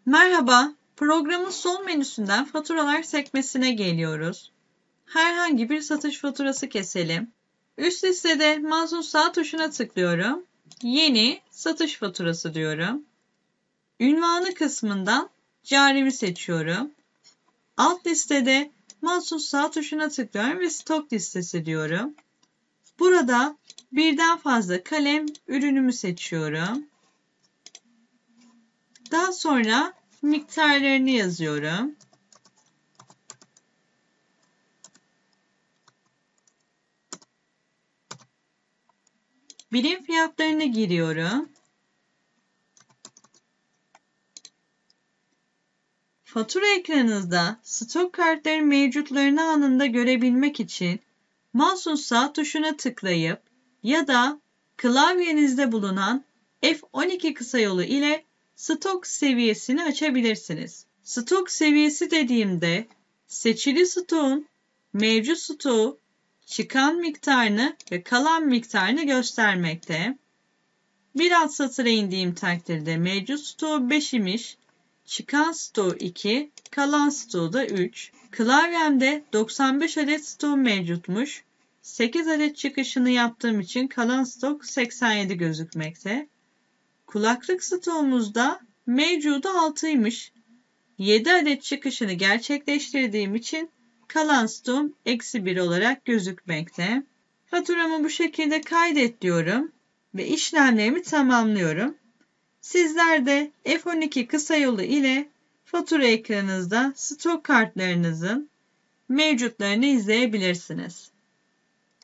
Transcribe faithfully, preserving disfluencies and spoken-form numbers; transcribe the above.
Merhaba, programın sol menüsünden faturalar sekmesine geliyoruz. Herhangi bir satış faturası keselim. Üst listede mazlum sağ tuşuna tıklıyorum. Yeni satış faturası diyorum. Ünvanı kısmından carimi seçiyorum. Alt listede mazlum sağ tuşuna tıklıyorum ve stok listesi diyorum. Burada birden fazla kalem ürünümü seçiyorum. Daha sonra miktarlarını yazıyorum. Birim fiyatlarını giriyorum. Fatura ekranınızda stok kartların mevcutlarını anında görebilmek için mouse'un sağ tuşuna tıklayıp ya da klavyenizde bulunan F on iki kısa yolu ile stok seviyesini açabilirsiniz. Stok seviyesi dediğimde seçili stoğun mevcut stoğu, çıkan miktarını ve kalan miktarını göstermekte. Bir alt satıra indiğim takdirde mevcut stoğu beş imiş, çıkan stoğu iki, kalan stoğu da üç. Klavyemde doksan beş adet stoğum mevcutmuş. sekiz adet çıkışını yaptığım için kalan stok seksen yedi gözükmekte. Kulaklık stoğumuzda mevcudu altıymış. yedi adet çıkışını gerçekleştirdiğim için kalan stoğum eksi bir olarak gözükmekte. Faturamı bu şekilde kaydet diyorum ve işlemlerimi tamamlıyorum. Sizler de F on iki kısa yolu ile fatura ekranınızda stok kartlarınızın mevcutlarını izleyebilirsiniz.